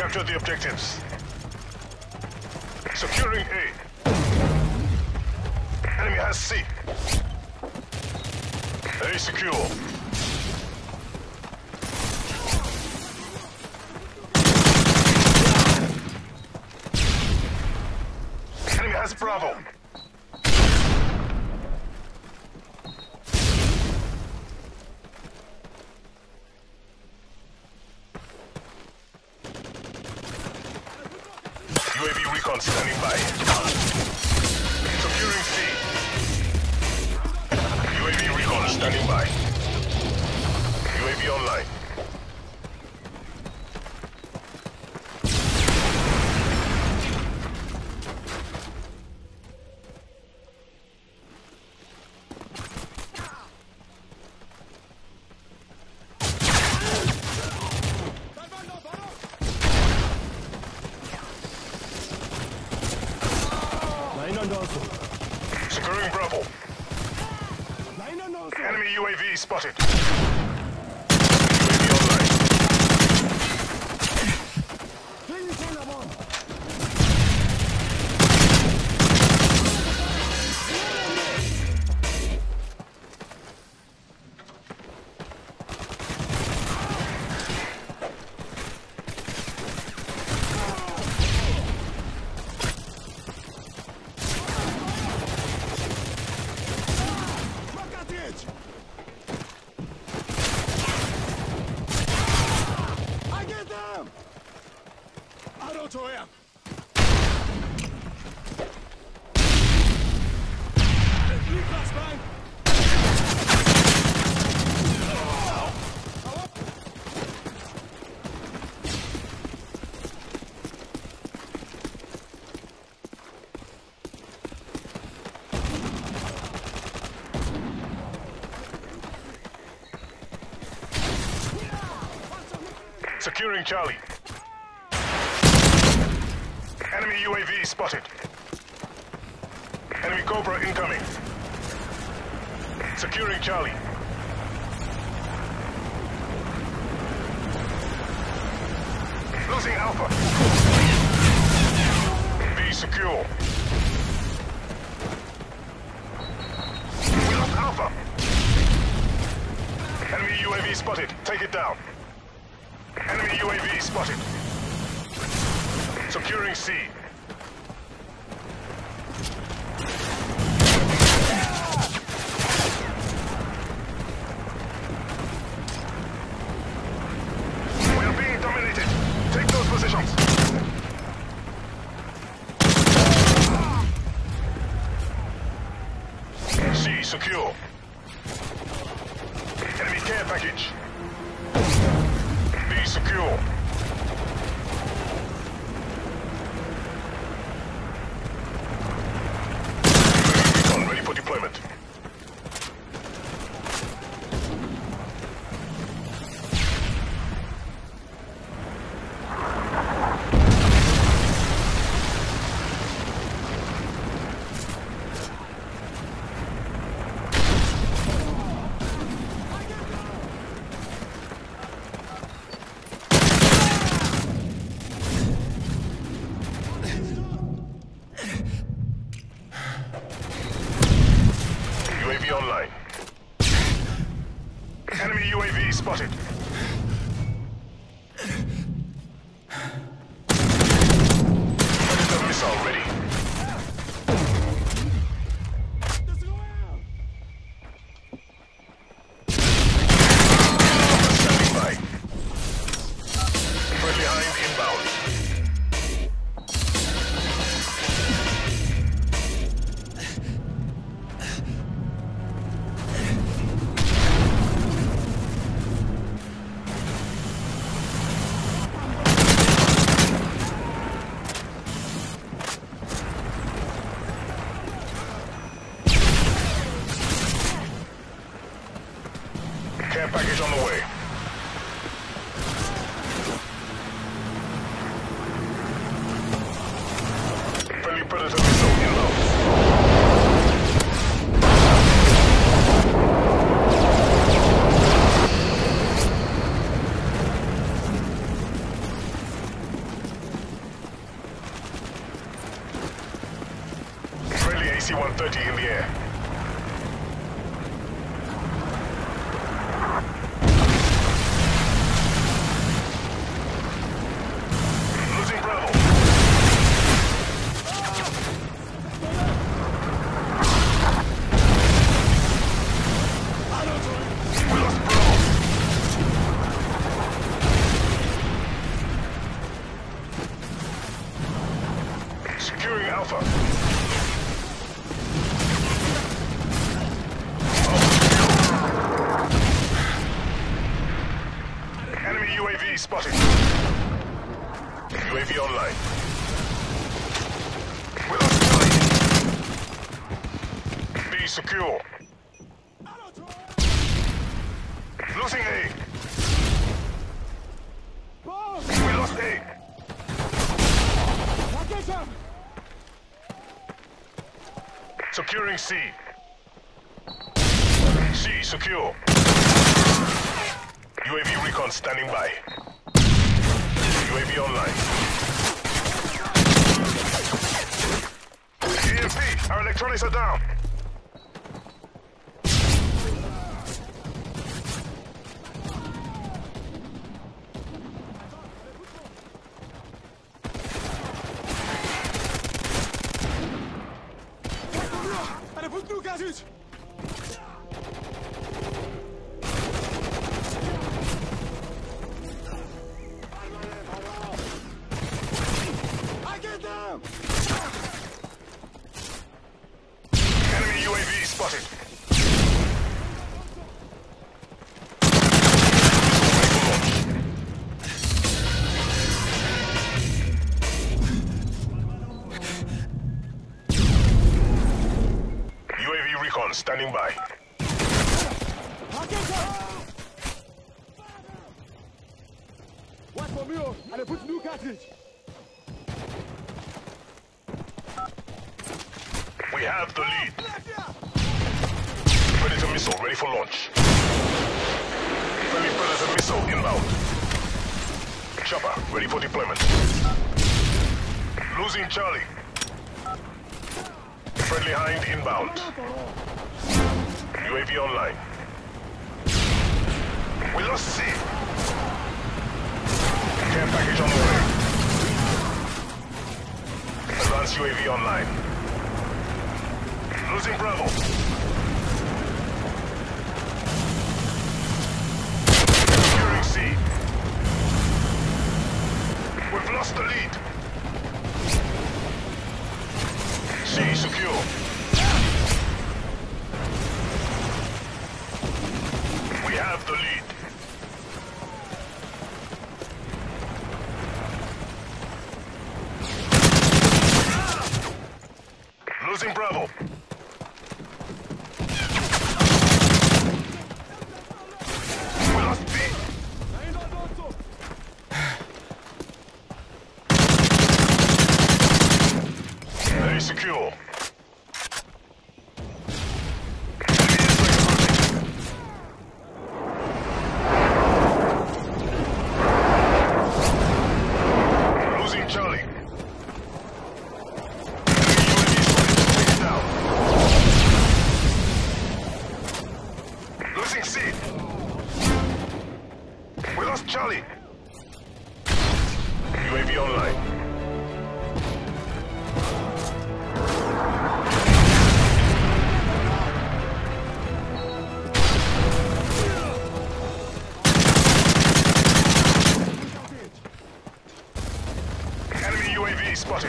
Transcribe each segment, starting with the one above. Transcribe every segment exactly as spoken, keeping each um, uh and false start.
captured the objectives. Securing A. Enemy has C. A secure. Enemy has Bravo. U A V recon standing by. Securing C. U A V recon standing by. U A V online. Securing Bravo. Enemy U A V spotted. U A V online. Securing Charlie. Enemy U A V spotted. Enemy Cobra incoming. Securing Charlie. Losing Alpha. B secure. We lost Alpha. Enemy U A V spotted. Take it down. Enemy U A V spotted. Securing C. We are being dominated. Take those positions. C secure. Enemy care package. B secure. Recon ready for deployment. U A V online. Enemy U A V spotted. Predator missile ready. Standing by. Friendly Hind inbound. Care package on the way. Friendly Predator missile inbound. C one thirty in the air. Losing Bravo. We lost Bravo. Securing Alpha. Enemy U A V spotted. U A V online. We lost Charlie. B secure. Losing A. We lost A. Securing C. C secure. U A V recon standing by. U A V online. E M P, our electronics are down. Enemy U A V spotted. U A V recon standing by. Watch for me, and I put new cartridge. We have the lead. Predator missile ready for launch. Friendly Predator missile inbound. Chopper ready for deployment. Losing Charlie. Friendly Hind inbound. U A V online. We lost C. Care package on the way. Advanced U A V online. Losing Bravo. Securing C. We've lost the lead. C secure. We have the lead. Losing Bravo. We lost B. Very secure. Losing Charlie. Losing C. We lost Charlie. U A V online. Enemy U A V spotted.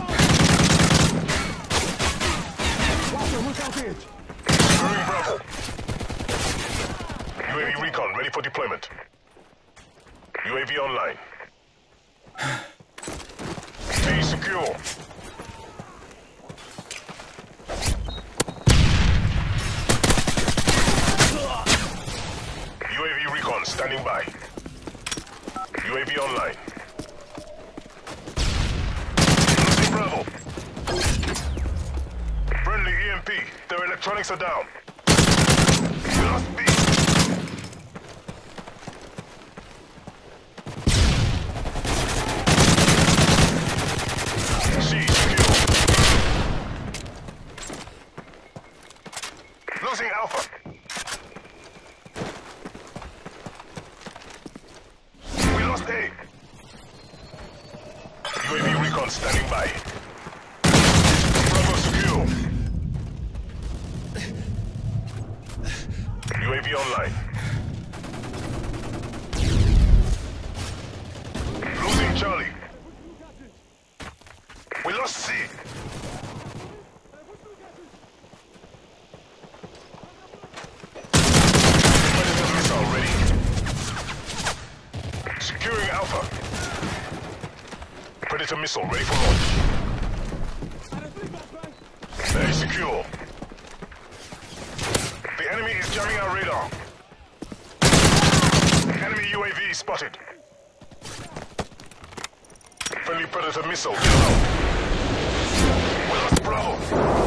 Securing Bravo. U A V recon ready for deployment. U A V online. B secure. U A V recon standing by. U A V online. Losing Bravo. Friendly E M P. Their electronics are down. We lost B. C secure. standing by. Bravo secure. U A V online. Losing Charlie. We lost C. Predator missile ready. Securing Alpha. Predator missile ready for launch. Very secure. The enemy is jamming our radar. Enemy U A V spotted. Friendly Predator missile inbound. We lost Bravo.